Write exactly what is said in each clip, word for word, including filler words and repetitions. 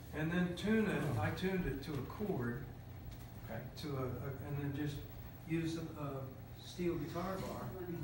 and then tune it. I tuned it to a chord, okay, to a, a and then just use a, a steel guitar bar.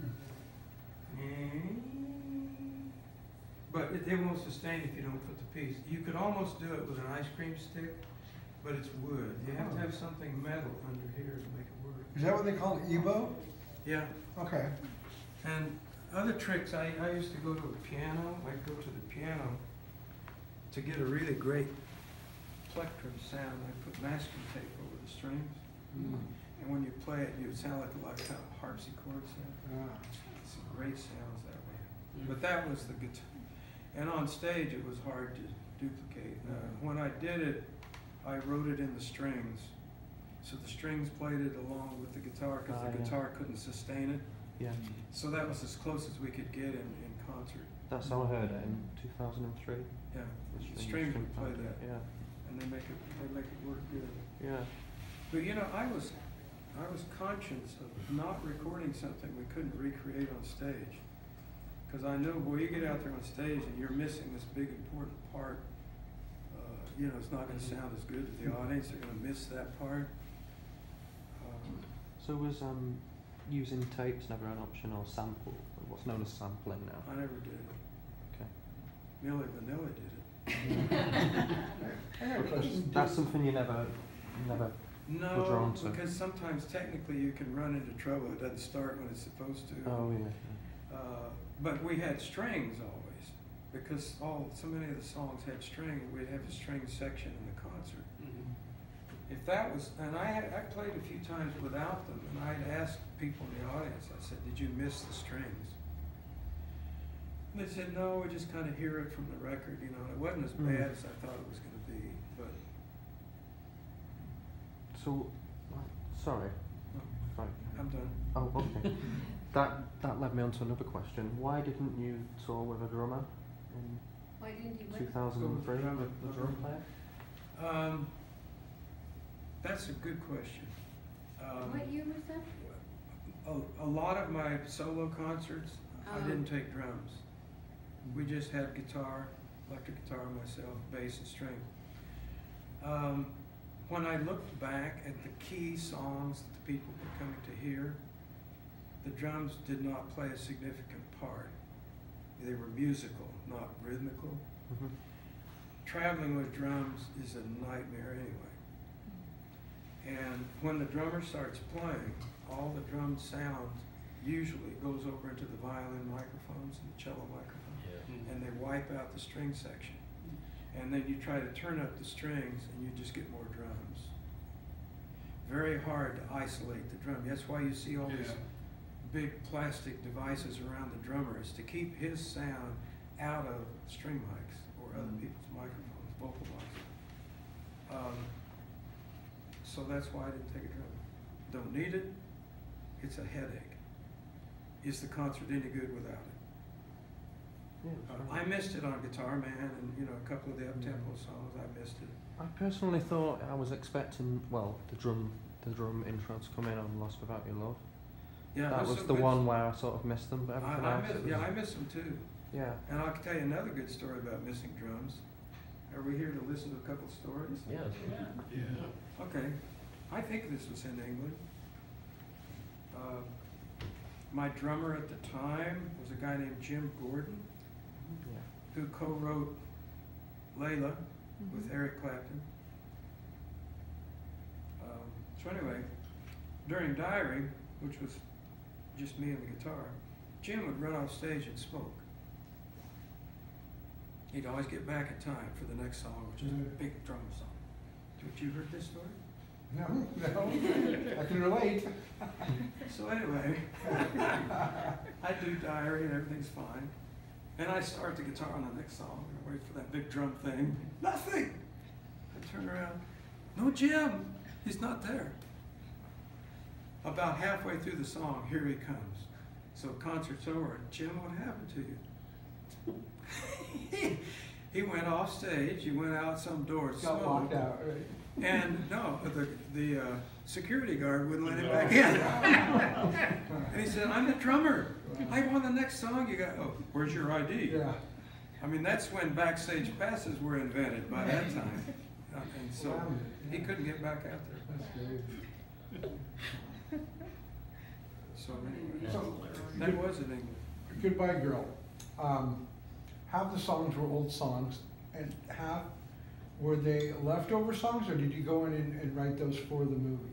But it, it won't sustain if you don't put the piece. You could almost do it with an ice cream stick, but it's wood. You have to have something metal under here to make it work. Is that what they call it, Ebo? Yeah. Okay. And other tricks, I, I used to go to a piano. I'd go to the piano to get a really great plectrum sound. I put masking tape over the strings. Mm. And when you play it, you would sound like a lot of kind of harpsichord sound. Ah. Some great sounds that way. Mm. But that was the guitar. And on stage, it was hard to duplicate. Uh, when I did it, I wrote it in the strings. So the strings played it along with the guitar because uh, the yeah. guitar couldn't sustain it. Yeah. So that was as close as we could get in, in concert. That's how I heard it in two thousand three. Yeah. The strings, strings would play that. Yeah. And they make it they make it work good. Yeah. But you know, I was I was conscious of not recording something we couldn't recreate on stage. Because I knew, well, you get out there on stage and you're missing this big important part. Uh, you know, it's not going to sound as good to the audience. They're going to miss that part. Um, so was um, using tapes never an option, or sample, or what's known as sampling now? I never did it. Okay. Milli Vanilli did it. I have a question. That's something you never, never no, were drawn to. Because sometimes technically you can run into trouble. It doesn't start when it's supposed to. Oh yeah. Uh, but we had strings always, because all so many of the songs had strings. We'd have a string section in the concert. Mm-hmm. If that was, and I had, I played a few times without them, and I'd ask people in the audience. I said, "Did you miss the strings?" And they said, "No, we just kind of hear it from the record. You know, it wasn't as mm-hmm. bad as I thought it was going to be." But so, sorry, oh, sorry. I'm done. Oh, okay. That that led me on to another question. Why didn't you tour with a drummer in Why didn't you two thousand three? Drum, The drum player? Um, that's a good question. Um, what year was that? A, a lot of my solo concerts, oh. I didn't take drums. We just had guitar, electric guitar myself, bass and string. Um, when I looked back at the key songs that the people were coming to hear, the drums did not play a significant part. They were musical, not rhythmical. Mm-hmm. Traveling with drums is a nightmare anyway. And when the drummer starts playing, all the drum sound usually goes over into the violin microphones and the cello microphone, yeah. and they wipe out the string section. And then you try to turn up the strings and you just get more drums. Very hard to isolate the drum. That's why you see all yeah. these big plastic devices around the drummer, is to keep his sound out of string mics or other mm-hmm. people's microphones, vocal mics. Um, so that's why I didn't take a drum. Don't need it. It's a headache. Is the concert any good without it? Yeah, uh, I missed it on Guitar Man, and you know, a couple of the up-tempo mm-hmm. songs. I missed it. I personally thought I was expecting, well, the drum, the drum intro to come in on "Lost Without Your Love." Yeah, that was the one where I sort of missed them, but everything I, I else. Miss, it was, yeah, I miss them too. Yeah. And I'll tell you another good story about missing drums. Are we here to listen to a couple stories? Yes. Yeah. yeah. Okay. I think this was in England. Uh, my drummer at the time was a guy named Jim Gordon, yeah. who co-wrote Layla mm-hmm. with Eric Clapton. Um, so anyway, during Diary, which was just me and the guitar, Jim would run off stage and smoke. He'd always get back in time for the next song, which is mm-hmm. a big drum song. Have you heard this story? No, no, I can relate. So anyway, I do Diary and everything's fine. And I start the guitar on the next song, and I wait for that big drum thing. Nothing! I turn around, no Jim, he's not there. About halfway through the song, here he comes. So concert's over, Jim, what happened to you? He went off stage, he went out some door, got locked out, right? And no, the, the uh, security guard wouldn't let him back in. And he said, I'm the drummer. I want the next song you got. Oh, where's your I D? Yeah. I mean, that's when backstage passes were invented by that time. Uh, And so Wow. he couldn't get back out there. That's great. So anyway, So, that was in England. Goodbye Girl. Um, half the songs were old songs, and half, were they leftover songs, or did you go in and, and write those for the movie?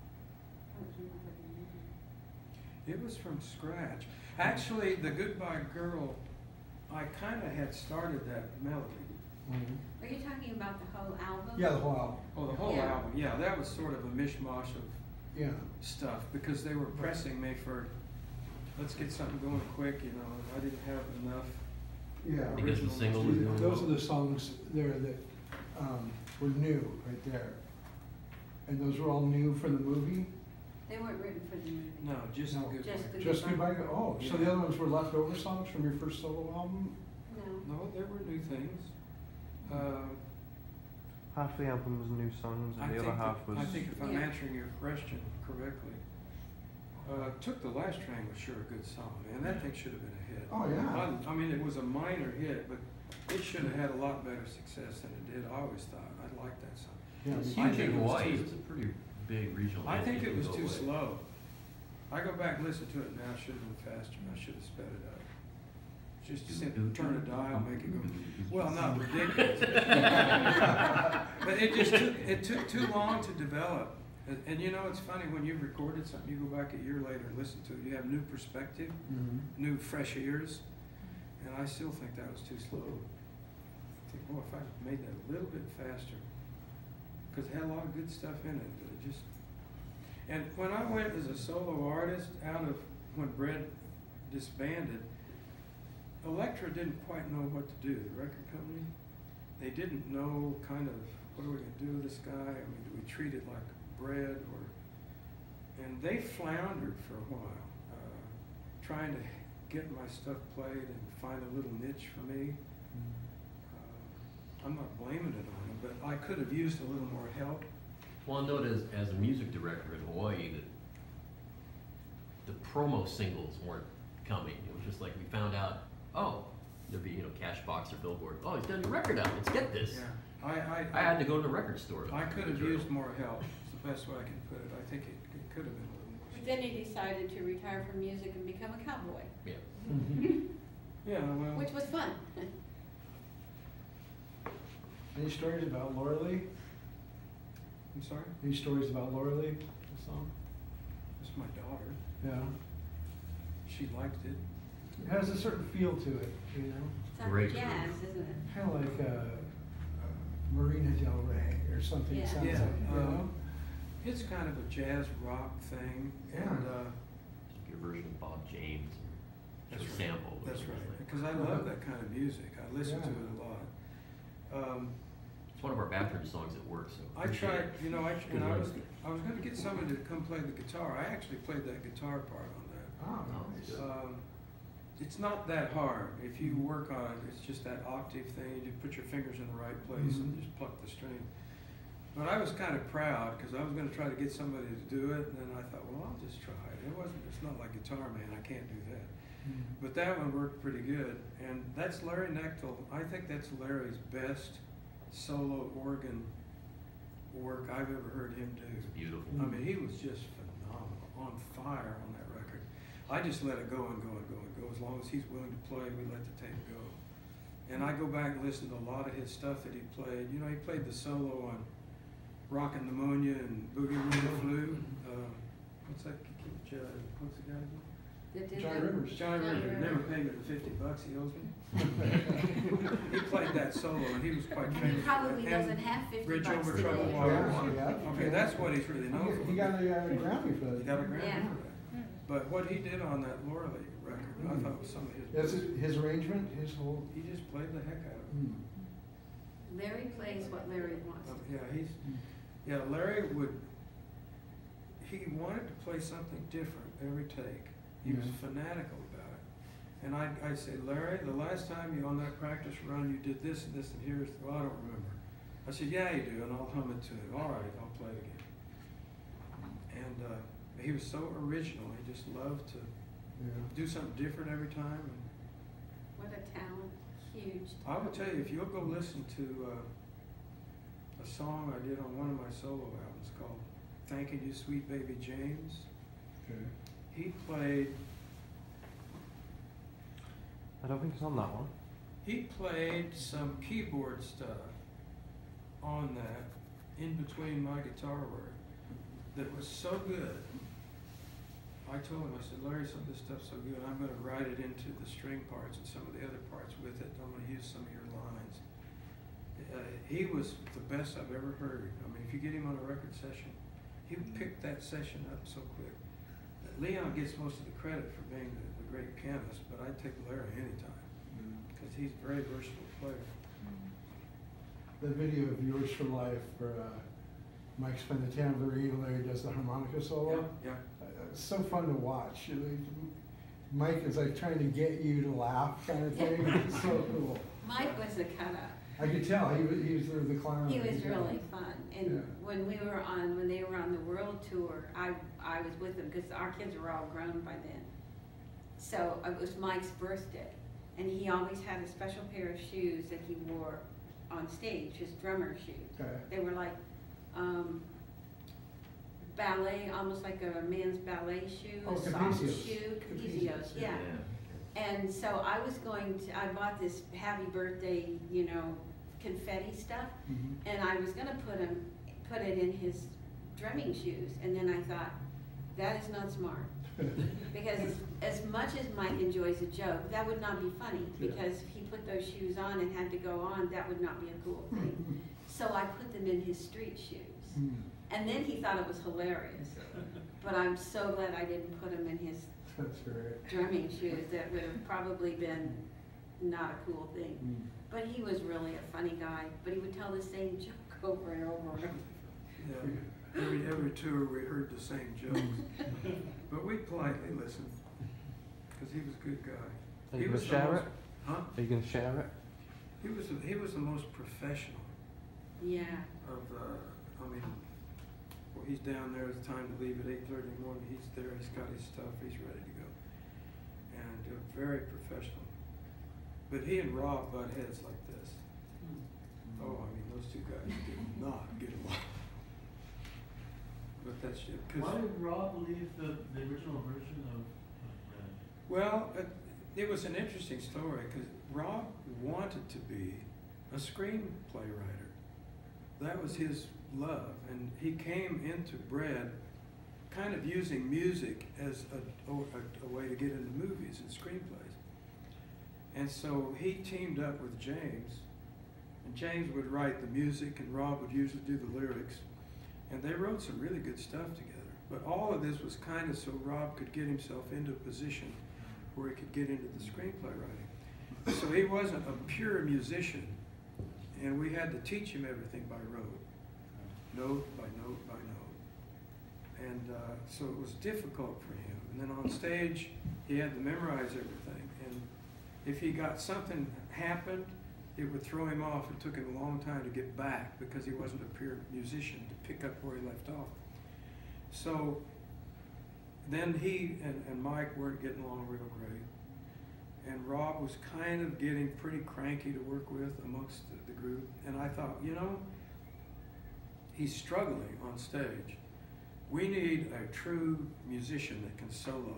It was from scratch. Actually, the Goodbye Girl, I kind of had started that melody. Are you talking about the whole album? Yeah, the whole album. Oh, the whole Yeah. album, yeah, that was sort of a mishmash of Yeah. stuff, because they were pressing me for, let's get something going quick, you know, and I didn't have enough. Yeah. Because the single was doing Those are well. the songs there that um, were new, right there. And those were all new for the movie? They weren't written for the movie. No, just the No. Goodbye. Just the- Just Goodbye Girl? Oh, so the Yeah. other ones were leftover songs from your first solo album? No. No, there were new things. Uh, Half the album was new songs, I and the think, other half that- was. I think if I'm Yeah. answering your question correctly, uh, Took the Last Train was sure a good song, man. That thing should have been a hit. Oh, yeah. I, I mean, it was a minor hit, but it should have had a lot better success than it did. I always thought, I liked that song. Yeah. It's me I huge think in it was Hawaii. too- It's a pretty big regional. I hit. think It it was can too go away. slow. I go back and listen to it now, I should have been faster, I should have sped it up. Just sit, turn a dial, make it go, well, not ridiculous. But it just took, it took too long to develop. And, and you know, it's funny, when you've recorded something, you go back a year later and listen to it, you have new perspective, Mhm. new fresh ears, and I still think that was too slow. I think, boy, if I made that a little bit faster, because it had a lot of good stuff in it, but it just, and when I went as a solo artist out of, when Brett disbanded, Elektra didn't quite know what to do, the record company. They didn't know kind of, what are we gonna do with this guy? I mean, do we treat it like bread or, and they floundered for a while, uh, trying to get my stuff played and find a little niche for me. Uh, I'm not blaming it on them, but I could have used a little more help. Well, I note as, as a music director in Hawaii that the promo singles weren't coming. It was just like we found out, oh, there'd be, you know, Cashbox or Billboard. Oh, he's got a new record out. Let's get this. Yeah, I, I. I had to go to the record store. I could have used more help, it's the best way I can put it. I think it, it could have been a little more. But then he decided to retire from music and become a cowboy, Yeah. Mhm. Yeah, well, which was fun. Any stories about Laura Lee? I'm sorry, Any stories about Laura Lee, the song? it's my daughter. Yeah. She liked it. It has a certain feel to it, you know? It's like Great jazz, group. isn't it? Kind of like uh, uh, Marina Del Rey or something. Yeah. Sounds Yeah, like, you um, know? It's kind of a jazz rock thing, and, Yeah. uh, Your version of Bob James. That's Or right. sample. That's whatever right, it's like. because I love that kind of music. I listen to Yeah. it a lot. Um, It's one of our bathroom songs at work, so. I appreciate tried, it. you know, I, Good and I was, lyrics. I was gonna get somebody to come play the guitar. I actually played that guitar part on that. Oh, Oh, nice. good. Um, it's not that hard. If you work on it, it's just that octave thing. You put your fingers in the right place and Mhm. just pluck the string. But I was kind of proud because I was going to try to get somebody to do it, and then I thought, well, I'll just try it. It wasn't. It's not like Guitar Man. I can't do that. Mm. But that one worked pretty good, and that's Larry Knechtel. I think that's Larry's best solo organ work I've ever heard him do. It's beautiful. I mean, he was just phenomenal, on fire on that record. I just let it go and go and go and go. As long as he's willing to play, we let the tape go. And I go back and listen to a lot of his stuff that he played. You know, he played the solo on Rockin' Pneumonia and Boogie Woogie Flu. Uh, what's that? Uh, what's the guy's name? That did Johnny that? Rivers. Johnny Johnny River. Rivers. Never paid me the fifty bucks he owes me. He played that solo and he was quite And famous. he for probably that. And doesn't have fifty Bridge bucks Over Troubled today. Water. Yeah, yeah. Okay, that's what he's really He known got- for. He got a uh, Grammy for He that. got a Grammy Yeah. for that. But what he did on that Laura Lee record, I Mm. thought was some of his. That's his, his arrangement, his whole. He just played the heck out of it. Mm. Larry plays what Larry wants. Uh, Yeah, he's, yeah, Larry would, he wanted to play something different every take. He was Yeah. fanatical about it. And I'd, I'd say, Larry, the last time you on that practice run, you did this and this and here's, well, I don't remember. I said, yeah, you do, and I'll hum it to him. All right, I'll play it again. And, uh, he was so original, he just loved to Yeah. do something different every time. And What a talent. huge. I will tell you, if you'll go listen to uh, a song I did on one of my solo albums called "Thanking You, Sweet Baby James," Okay. he played I don't think it's on that one. he played some keyboard stuff on that in between my guitar work that was so good. I told him, I said, Larry, some of this stuff's so good, I'm going to write it into the string parts and some of the other parts with it. I'm going to use some of your lines. Uh, he was the best I've ever heard. I mean, if you get him on a record session, he picked that session up so quick. Leon gets most of the credit for being the, the great pianist, but I'd take Larry anytime because he's a very versatile player. The video of Yours for Life where uh, Mike spent the tambourine and Larry does the harmonica solo. Yeah, Uh, It's so fun to watch. You know, Mike is like trying to get you to laugh kind of thing. It's so cool. Mike was a cut up. I could tell he was, he was the, the clown. He was really fun, and Yeah. when we were on, when they were on the world tour, I, I was with them, because our kids were all grown by then. So it was Mike's birthday, and he always had a special pair of shoes that he wore on stage, his drummer shoes. Okay. They were like, um, ballet, almost like a man's ballet shoe, Oh, a soft Caprizios. shoe, Caprizios, Caprizios, yeah. And so I was going to, I bought this happy birthday, you know, confetti stuff, Mhm. and I was gonna put him, put it in his drumming shoes, and then I thought, that is not smart. Because as, as much as Mike enjoys a joke, that would not be funny, Yeah. because if he put those shoes on and had to go on, that would not be a cool thing. So I put them in his street shoes, Mm. and then he thought it was hilarious. But I'm so glad I didn't put him in his That's great. drumming shoes. That would have probably been not a cool thing. Mm. But he was really a funny guy, but he would tell the same joke over and over and over. yeah. Every, every tour we heard the same jokes, but we politely listened because he was a good guy. Are He you was going to the share most- it? Huh? Are you going to share it? He was, the- he was the most professional Yeah. of, uh, I mean, well, he's down there, it's time to leave at eight thirty in the morning, he's there, he's got his stuff, he's ready to go. And uh, very professional. But he and Rob butt heads like this. Oh, I mean, those two guys did not get along. But that's it, Why cause, did Rob leave the, the original version of, of Red? well, it, it was an interesting story, cause Rob wanted to be a screenplay writer. That was his love, and he came into Bread kind of using music as a, a, a way to get into movies and screenplays. And so he teamed up with James, and James would write the music and Rob would usually do the lyrics, and they wrote some really good stuff together. But all of this was kind of so Rob could get himself into a position where he could get into the screenplay writing. So he wasn't a pure musician, and we had to teach him everything by rote, note by note by note. And uh, so it was difficult for him. And then on stage, he had to memorize everything. And if he got something happened, it would throw him off. It took him a long time to get back because he wasn't a pure musician to pick up where he left off. So then he and, and Mike weren't getting along real great. And Rob was kind of getting pretty cranky to work with amongst the, the group. And I thought, you know, he's struggling on stage. We need a true musician that can solo.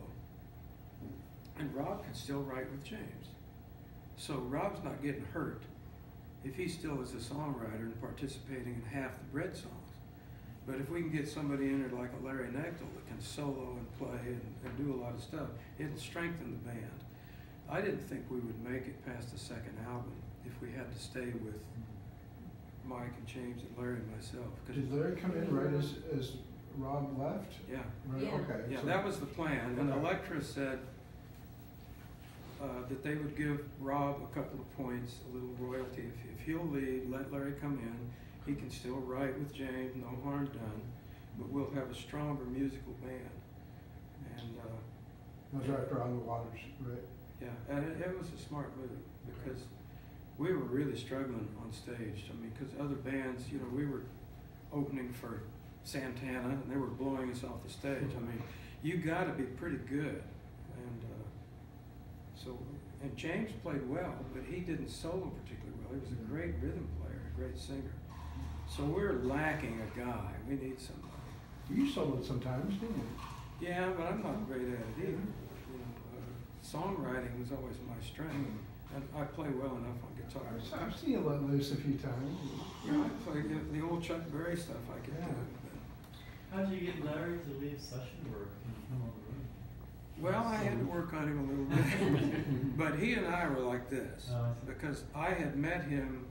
And Rob can still write with James. So Rob's not getting hurt if he still is a songwriter and participating in half the Bread songs. But if we can get somebody in there like a Larry Knechtel that can solo and play and, and do a lot of stuff, it'll strengthen the band. I didn't think we would make it past the second album if we had to stay with Mike and James and Larry and myself. 'Cause- Did Larry come in right as, as Rob left? Yeah. Right, Yeah. okay. Yeah, so- that was the plan, and Okay. Elektra said uh, that they would give Rob a couple of points, a little royalty. If, if he'll lead, let Larry come in, he can still write with James, no harm done, but we'll have a stronger musical band. And, uh, That was after On the Waters, right? yeah, and it, it was a smart move, because we were really struggling on stage. I mean, because other bands, you know, we were opening for Santana, and they were blowing us off the stage. I mean, you got to be pretty good, and uh, so and James played well, but he didn't solo particularly well. He was a great rhythm player, a great singer. So we're lacking a guy. We need somebody. You soloed sometimes, didn't you? Yeah, but I'm not great at it either. You know, uh, songwriting was always my strength, and I play well enough on guitar. So I've seen you let loose a few times. Yeah, I played the, the old Chuck Berry stuff. I could Yeah. do. But, How did you get Larry to leave session work and come on the road? well, I had to work on him a little bit, but he and I were like this Oh, I see. because I had met him.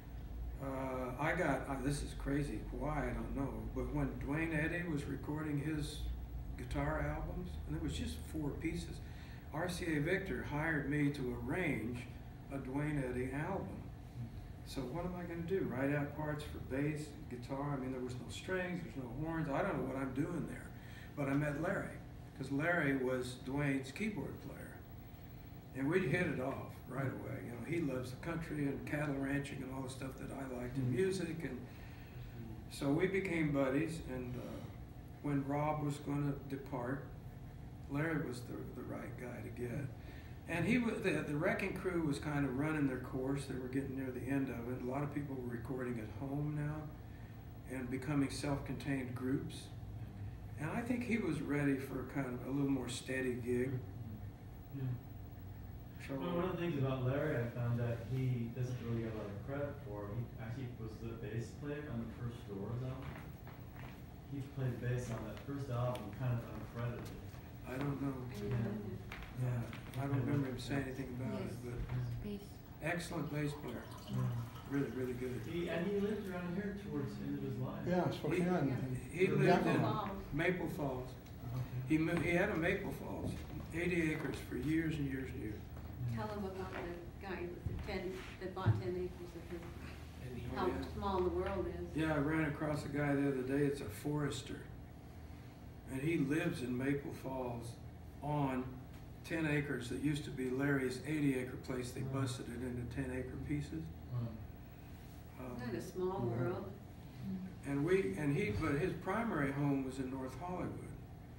Uh, I got uh, this is crazy. Why I don't know. But when Dwayne Eddy was recording his guitar albums, and it was just four pieces, R C A Victor hired me to arrange a Dwayne Eddy album. So what am I going to do? Write out parts for bass, guitar? I mean, there was no strings, there's no horns. I don't know what I'm doing there. But I met Larry, because Larry was Dwayne's keyboard player. And we hit it off right away. You know, he loves the country and cattle ranching and all the stuff that I liked in music. And so we became buddies. And uh, when Rob was going to depart, Larry was the, the right guy to get. And he was, the, the Wrecking Crew was kind of running their course. They were getting near the end of it. A lot of people were recording at home now and becoming self-contained groups. And I think he was ready for kind of a little more steady gig. Yeah. So, Well, one of the things about Larry, I found that he doesn't really get a lot of credit for. He actually was the bass player on the first Doors album. He played bass on that first album, kind of uncredited. I don't know. I didn't know that. Yeah, I don't remember him saying anything about it, but Bass. excellent bass player. Really, really good. He and he lived around here towards the end of his life. Yeah, Spokane. He Or lived Yakima. in Falls. Maple Falls. Okay. He moved, he had a Maple Falls, eighty acres for years and years and years. Tell him about the guy with the ten, that bought ten acres of his, how Oh, yeah. small the world is. Yeah, I ran across a guy the other day, it's a forester. And he lives in Maple Falls on ten acres that used to be Larry's eighty acre place. They Wow. busted it into ten acre pieces. Wow. Um, Isn't that a small Yeah. world? And we, and he, but his primary home was in North Hollywood.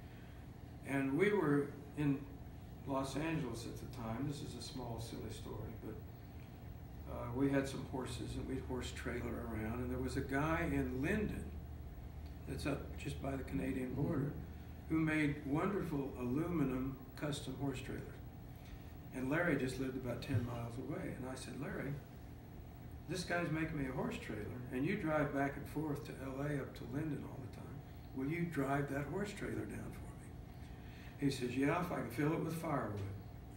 And we were in Los Angeles at the time. This is a small, silly story, but uh, we had some horses and we'd horse trailer around. And there was a guy in Linden, that's up just by the Canadian border, who made wonderful aluminum custom horse trailers. And Larry just lived about ten miles away. And I said, Larry, this guy's making me a horse trailer, and you drive back and forth to L A up to Linden all the time. Will you drive that horse trailer down for me? He says, yeah, if I can fill it with firewood.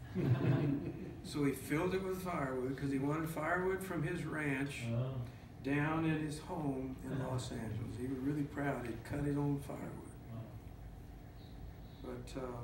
So he filled it with firewood because he wanted firewood from his ranch Oh. down at his home in Los Angeles. He was really proud. He'd cut his own firewood. Wow. But uh,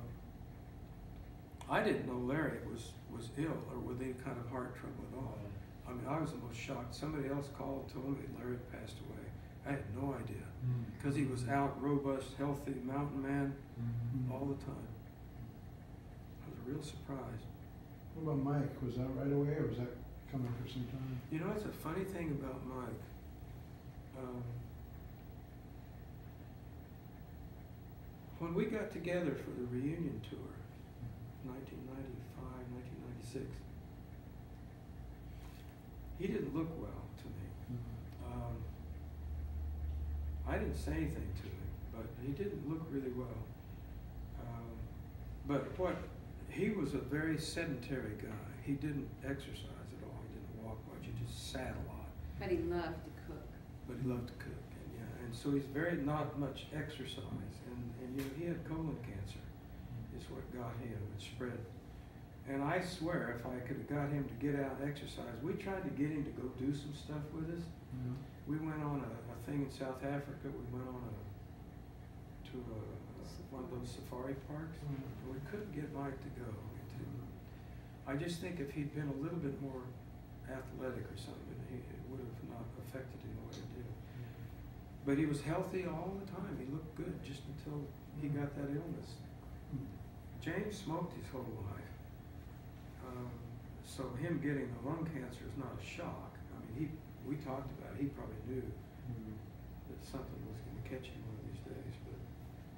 I didn't know Larry was, was ill or with any kind of heart trouble at all. I mean, I was the most shocked. Somebody else called, told me Larry had passed away. I had no idea Mm. because he was out, robust, healthy, mountain man Mhm. all the time. I was a real surprise. What about Mike? Was that right away or was that coming for some time? You know, it's a funny thing about Mike. Um, when we got together for the reunion tour, nineteen ninety-five, nineteen ninety-six, he didn't look well to me. Um, I didn't say anything to him, but he didn't look really well. Um, but what, he was a very sedentary guy. He didn't exercise at all. He didn't walk much. He just sat a lot. But he loved to cook. But he loved to cook, and yeah, and so he's very not much exercise, and, and you know, he had colon cancer, is what got him. It spread. And I swear, if I could have got him to get out and exercise, we tried to get him to go do some stuff with us. Yeah. We went on a, a thing in South Africa. We went on a to a, one of those safari parks. Mm. And we couldn't get Mike to go. To, I just think if he'd been a little bit more athletic or something, he, it would have not affected him the way it did. But he was healthy all the time. He looked good just until he got that illness. James smoked his whole life. Um, so him getting the lung cancer is not a shock. I mean, he, we talked about it. He probably knew that something was going to catch him one of these days. But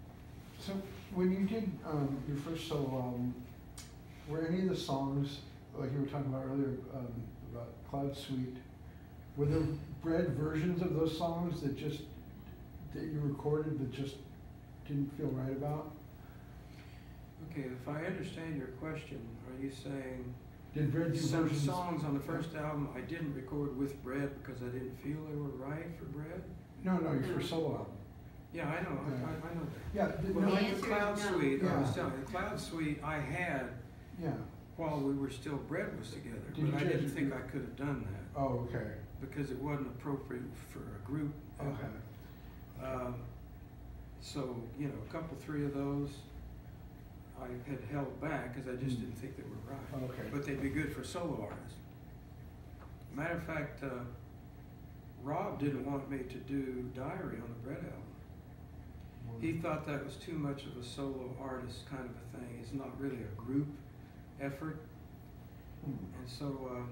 So when you did um, your first solo album, were any of the songs like you were talking about earlier, um, about Cloud Suite, were there bred versions of those songs that just, that you recorded that just didn't feel right about? Okay, if I understand your question, are you saying Did Brett do some versions? songs on the first album I didn't record with Brett because I didn't feel they were right for Brett? No, no, your first solo album. Yeah, I know, I, I I know that. Yeah, th- Well, no, The like answer the is Cloud no. Suite, I was Yeah. telling you, the Cloud Suite I had yeah. while we were still, Brett was together, Did you but I change didn't it? think I could have done that Oh, okay, because it wasn't appropriate for a group effort. okay. Um, so, you know, a couple, three of those I had held back because I just Mm. didn't think they were right. Okay. But they'd be good for solo artists. Matter of fact, uh, Rob didn't want me to do Diary on the Brett album. He thought that was too much of a solo artist kind of a thing. It's not really a group effort. Hmm. And so um,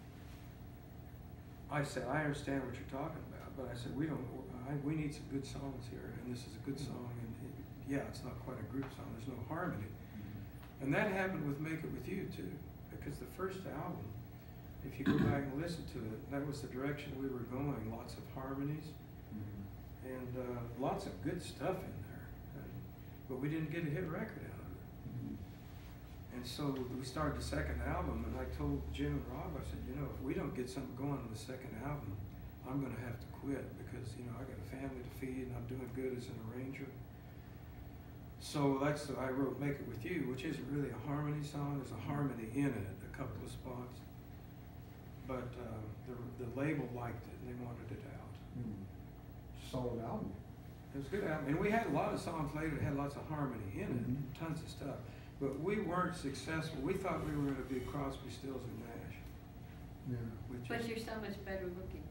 I said, I understand what you're talking about, but I said, we don't, I, we need some good songs here, and this is a good song, and it, yeah, it's not quite a group song, there's no harmony. And that happened with Make It With You too, because the first album, if you go back and listen to it, that was the direction we were going, lots of harmonies, and uh, lots of good stuff in there, and, but we didn't get a hit record out of it. And so we started the second album, and I told Jim and Rob, I said, you know, if we don't get something going on the second album, I'm gonna have to quit, because, you know, I got a family to feed, and I'm doing good as an arranger. So that's, I wrote Make It With You, which isn't really a harmony song, there's a harmony in it, a couple of spots. But uh, the, the label liked it, and they wanted it out. Hmm. Solid album. It was a good album, and we had a lot of songs later that had lots of harmony in it, Mhm. tons of stuff. But we weren't successful. We thought we were going to be Crosby, Stills, and Nash, Yeah. which But is, you're so much better looking.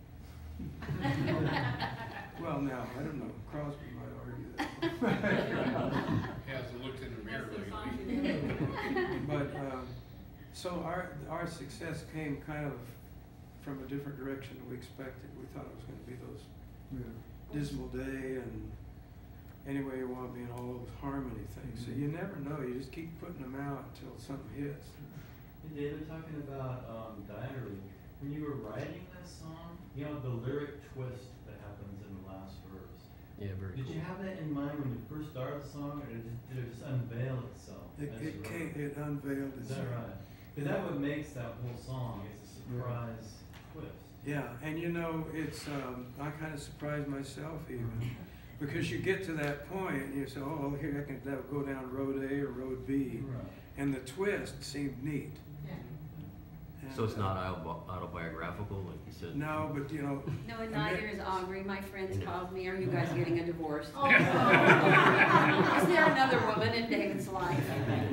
well, now, I don't know, Crosby might argue that. Hasn't looked in the mirror lately. But, um, so our, our success came kind of from a different direction than we expected. We thought it was going to be those Yeah. Dismal Day and Anyway You Want Me and all those harmony things. So you never know, you just keep putting them out until something hits. Hey David, talking about um, Diary, when you were writing this song, you know, the lyric twist that happens in the last verse. Yeah, very Did cool. you have that in mind when you first started the song, or did it, did it just unveil itself? It, as it you came, wrote? it unveiled Is itself. that right? Because that what makes that whole song, it's a surprise twist. Yeah, and you know, it's, um, I kind of surprised myself even, because you get to that point and you say, oh, here I can that'll go down road A or road B, Right. and the twist seemed neat. So it's And, not uh, autobi- autobiographical, like you said? No, but you know, No, and I mean- neither is Aubrey. My friends Yeah. called me, are you guys getting a divorce? Oh. Is there another woman in David's life?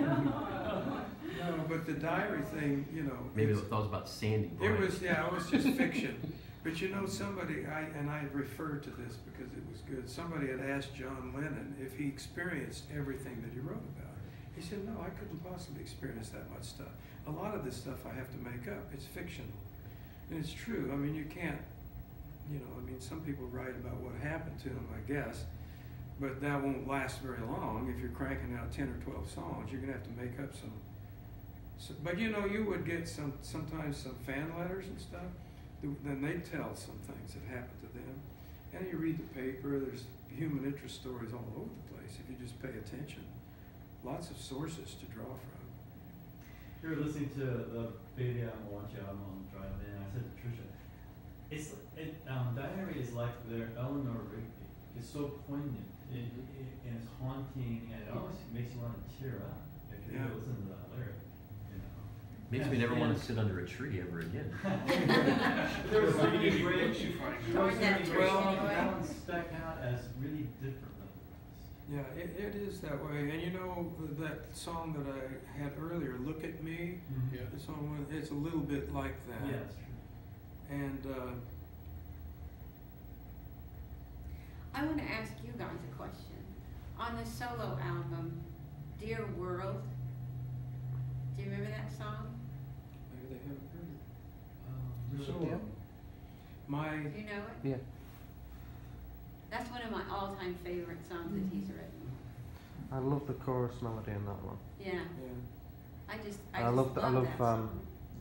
no, but the diary thing, you know. Maybe it's- it was about Sandy It Bryant. was, yeah, it was just fiction. But you know, somebody, I, and I referred to this because it was good, somebody had asked John Lennon if he experienced everything that he wrote about. He said, no, I couldn't possibly experience that much stuff. A lot of this stuff I have to make up, it's fictional. And it's true, I mean, you can't, you know, I mean, some people write about what happened to them, I guess, but that won't last very long. If you're cranking out ten or twelve songs, you're gonna have to make up some, so, but you know, you would get some, sometimes some fan letters and stuff, th- then they tell some things that happened to them. And you read the paper, there's human interest stories all over the place if you just pay attention. Lots of sources to draw from. You were listening to the Baby I Want You album on the drive in, and I said to Trisha, it's, it, um, Diary is like their Eleanor Rigby. It's so poignant, it, it, and it's haunting, and it almost makes you want to tear up if you Yeah. listen to that lyric, you know. Makes me never want to sit under a tree ever again. There was so Where many did you- great, where'd you find it? there were so Torn that many tree great Well, songs, anyway. that one stuck out as really different than the rest. Yeah, it, it is that way. And you know, that song that I had earlier, Look at Me, Yeah. the song, it's a little bit like that. Yeah, it's true. And, uh, I want to ask you guys a question. On the solo album, Dear World, do you remember that song? maybe they haven't heard it. Um, The really solo good. album. My, Do you know it? Yeah. That's one of my all-time favorite songs that he's written. I love the chorus melody in that one. Yeah, yeah, I just, I I just love the- I love love, that um, song.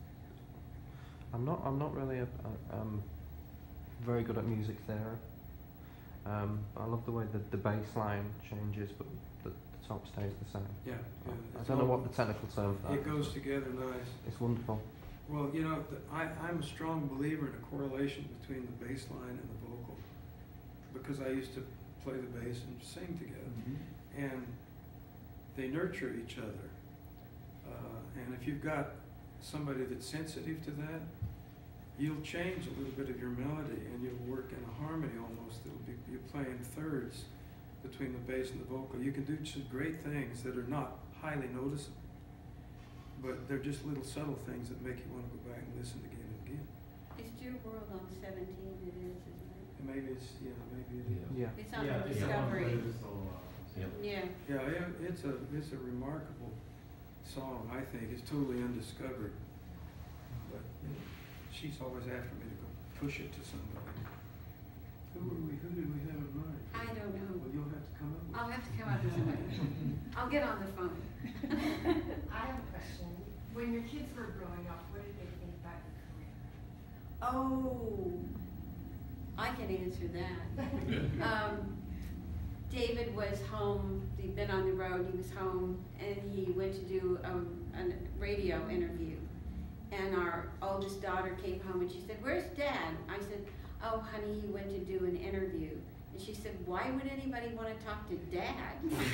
I'm not. I'm not really a, a, um, very good at music theory. Um, I love the way that the bass line changes, but the, the top stays the same. Yeah. yeah, I it's don't know all- what the technical term for that It goes together nice. It's wonderful. Well, you know, the, I, I'm a strong believer in a correlation between the bass line and the vocal, because I used to play the bass and sing together, and they nurture each other. Uh, and if you've got somebody that's sensitive to that, you'll change a little bit of your melody, and you'll work in a harmony almost. It'll be, you're playing thirds between the bass and the vocal. You can do some great things that are not highly noticeable, but they're just little subtle things that make you want to go back and listen again and again. It's Dear World on seventeen, it is, isn't it? And maybe it's, yeah, maybe it is. Yeah. It's on Yeah, the it's on Discovery. the solo albums. Yep. Yeah. Yeah, yeah, it's a, it's a remarkable song, I think. It's totally undiscovered. But, you know, she's always after me to go push it to somebody. Who are we, who did we have in mind? I don't know. Well, you'll have to come up with. I'll have to come up with somebody. I'll get on the phone. I have a question. When your kids were growing up, what did they think about your career? Oh, I can answer that. Um, David was home, he'd been on the road, he was home, and he went to do um, a radio interview. And our oldest daughter came home and she said, "Where's Dad?" I said, "Oh, honey, he went to do an interview." And she said, "Why would anybody want to talk to Dad?"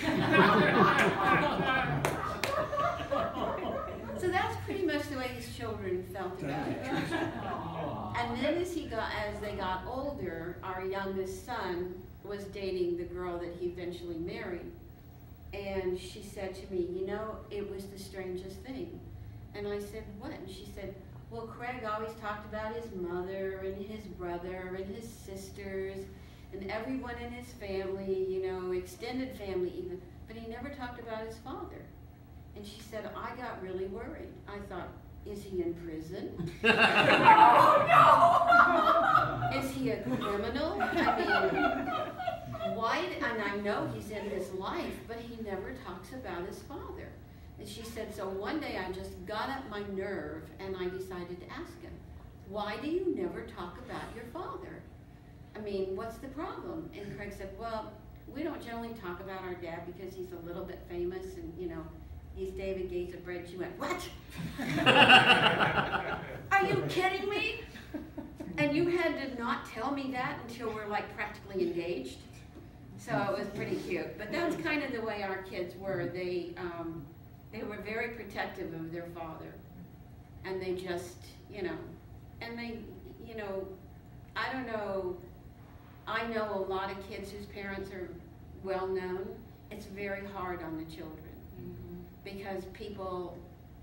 So that's pretty much the way his children felt about it. And then as he got, as they got older, our youngest son was dating the girl that he eventually married. And she said to me, "You know, it was the strangest thing." And I said, "What?" And she said, "Well, Craig always talked about his mother and his brother and his sisters and everyone in his family, you know, extended family even, but he never talked about his father." And she said, "I got really worried. I thought, is he in prison? Oh, no! Is he a criminal? I mean, why?" And I know he's in his life, but he never talks about his father. And she said, "So one day I just got up my nerve and I decided to ask him, why do you never talk about your father? I mean, what's the problem?" And Craig said, "Well, we don't generally talk about our dad because he's a little bit famous and, you know, he's David Gates of Bread." She went, "What? Are you kidding me? And you had to not tell me that until we're like practically engaged?" So it was pretty cute. But that's kind of the way our kids were. They, um, they were very protective of their father. And they just, you know, and they, you know, I don't know, I know a lot of kids whose parents are well known. It's very hard on the children. Because people,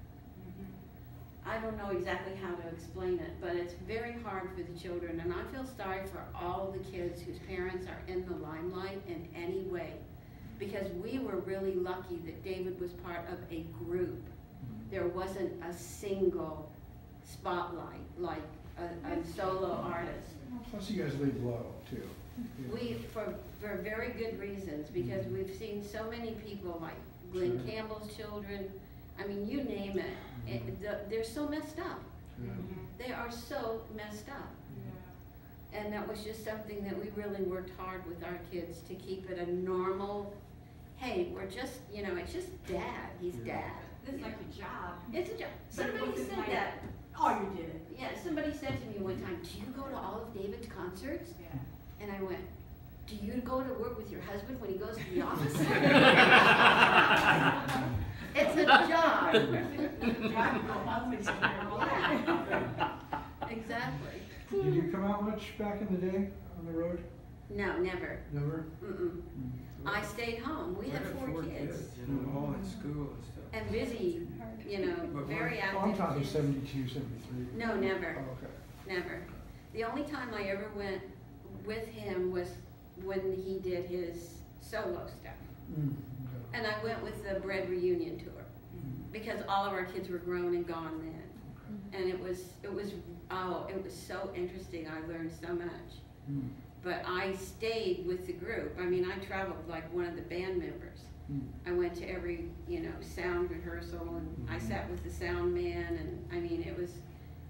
I don't know exactly how to explain it, but it's very hard for the children. And I feel sorry for all the kids whose parents are in the limelight in any way. Because we were really lucky that David was part of a group. There wasn't a single spotlight like a, a solo artist. Plus you guys laid low, too. We, for, for very good reasons, because we've seen so many people like Glenn Sure. Campbell's children, I mean, you name it, it the, they're so messed up. Yeah. They are so messed up. And that was just something that we really worked hard with our kids to keep it a normal, hey, we're just, you know, it's just dad, he's Yeah. dad. This is like a job. It's a job. But it Somebody wasn't said like- that. Oh, you did it. Yeah, somebody said to me one time, "Do you go to all of David's concerts?" Yeah. And I went, "Do you go to work with your husband when he goes to the office?" It's a job. Job to go home and take care of all that. Exactly. Did you come out much back in the day on the road? No, never. Never? Mm-mm. I stayed home. We had four kids. You know, all in school and stuff. And busy, you know, But very Oh, I'm active talking kids. seventy-two, seventy-three. No, never. Oh, okay. Never. The only time I ever went with him was when he did his solo stuff. Mm, okay. And I went with the Bread reunion tour Mm, because all of our kids were grown and gone then. And it was, it was, oh, it was so interesting. I learned so much. mm, But I stayed with the group. I mean, I traveled like one of the band members. mm. I went to every, you know, sound rehearsal and I Mhm. sat with the sound man and I mean, it was,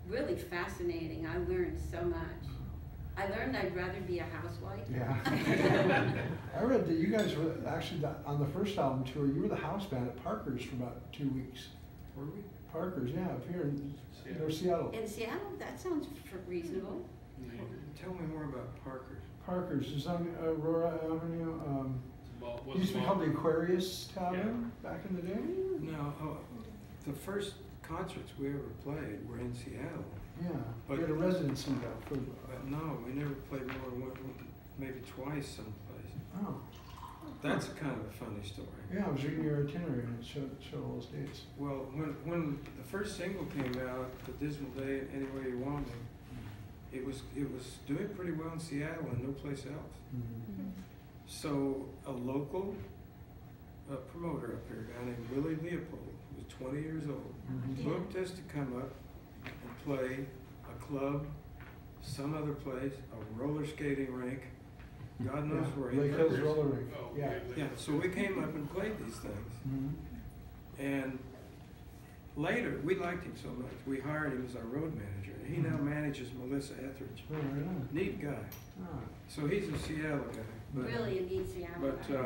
really fascinating. I learned so much. I learned I'd rather be a housewife. Yeah. I read that you guys were actually, the- on the first album tour, you were the house band at Parker's for about two weeks. Were we? Parker's, yeah, up here in, you know, Seattle. In Seattle, that sounds f- reasonable. Tell me more about Parker's. Parker's is on Aurora Avenue. Um, Well, it used to be called the Aquarius Tavern back in the day. No, oh, the first concerts we ever played were in Seattle. Yeah, But- we had a residency though. For, But no, we never played more than one, maybe twice someplace. oh, That's kind of a funny story. yeah, I was reading your itinerary and it showed, showed all those dates. Well, when, when the first single came out, The Dismal Day, Any Way You Want Me, it was, it was doing pretty well in Seattle and no place else. Mhm. So a local uh, promoter up here, a guy named Willie Leopold, who was twenty years old, Mhm. booked us to come up and play a club, some other place, a roller skating rink, God knows Yeah, where. Lake Hills Roller Rink. Oh, Yeah. okay. Yeah, so we came up and played these things. Mhm. And later, we liked him so much, we hired him as our road manager. And he now Mhm. manages Melissa Etheridge. Oh, right on. Neat guy. Ah. So he's a Seattle guy. But, Really a neat Seattle. But guy. uh,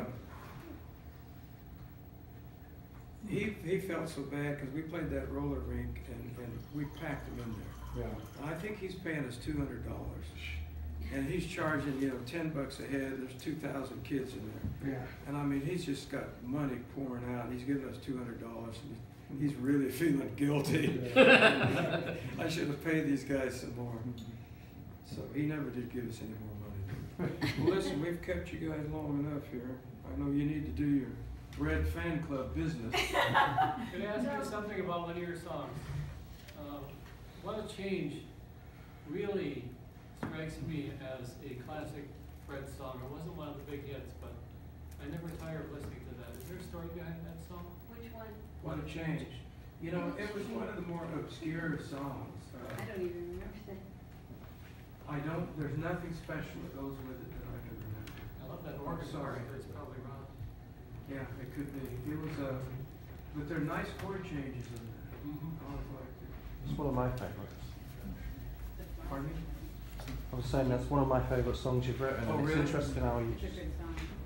he, he felt so bad because we played that roller rink and, and we packed him in there. Yeah. And I think he's paying us two hundred dollars. And he's charging, you know, ten bucks a head, there's two thousand kids in there. Yeah. And I mean, he's just got money pouring out, he's giving us two hundred dollars, and he's really feeling guilty. I should have paid these guys some more. So he never did give us any more money. Well, listen, we've kept you guys long enough here. I know you need to do your Red Fan Club business. Could I ask you something about one of your songs? Uh, What a Change really strikes me as a classic Fred song. It wasn't one of the big hits, but I never tire of listening to that. Is there a story behind that song? Which one? What a change. You know, it was one of the more obscure songs. Uh, I don't even remember that. I don't, there's nothing special that goes with it that I can remember. I love that organ. Sorry. But it's probably wrong. Yeah, it could be. It was a, but there are nice chord changes in there. I always liked it. It's one of my favourites. Pardon me? I was saying that's one of my favourite songs you've written. Oh, and it's really? interesting how you It's a good song.